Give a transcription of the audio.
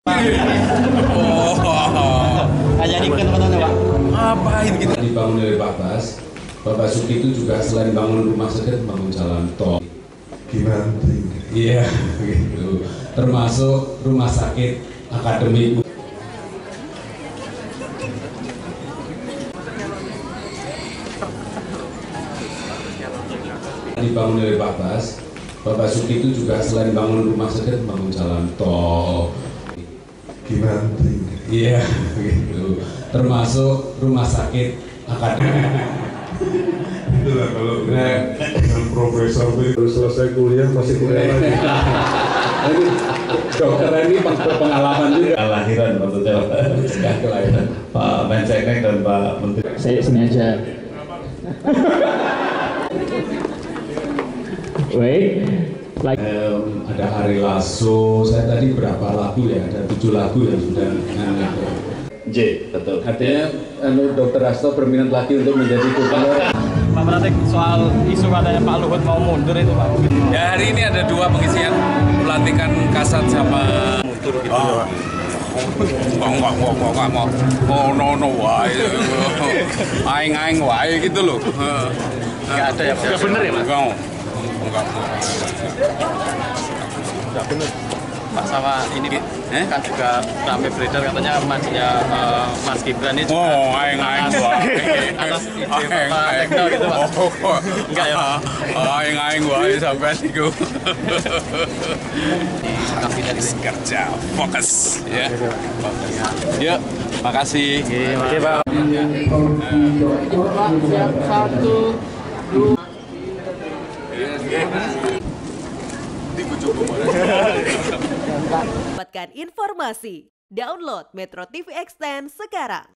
Oh, ngajarinkan teman-teman Pak. Ngapain gitu? Dibangun oleh Pak Bas. Pak Basuki itu juga selain bangun rumah sakit, bangun jalan tol. Gimana? Iya, gitu. Termasuk rumah sakit akademik. Dibangun oleh Pak Bas. Pak Basuki itu juga selain bangun rumah sakit, bangun jalan tol. Gimana? Iya, gitu. Termasuk rumah sakit akademik. Itulah kalau dengan profesor baru selesai kuliah masih kuliah lagi. Dokter ini pengalaman juga. Kelahiran maksudnya Kelahiran. Pak Menseknek dan Pak Menteri. Saya sengaja. Wait, like Ada Ari Lasso, saya tadi berapa lagu ya? Ada 7 lagu yang sudah nyanyi. J, betul. Artinya Dokter Hasto berminat lagi untuk menjadi gubernur. Pak Pratik, soal isu katanya Pak Luhut mau mundur itu Pak. Ya, hari ini ada 2 pengisian pelantikan Kasat sama Mundur gitu ya Pak. Enggak mau. Oh no wae. Aing wae gitu loh. Nggak ada ya Pak? Nggak bener ya Pak? Enggak. Nggak bener. Pak sama ini kan juga ramai beredar katanya emasnya Mas Gibran ini juga Oh, aing wae. atas ide Pak Tekno gitu Pak. Enggak ya Pak? Aing wae sampean iku. Kabinet ini. Kerja fokus ya. Yuk, makasih. Oke Pak. Dapatkan informasi. Download Metro TV Extend sekarang.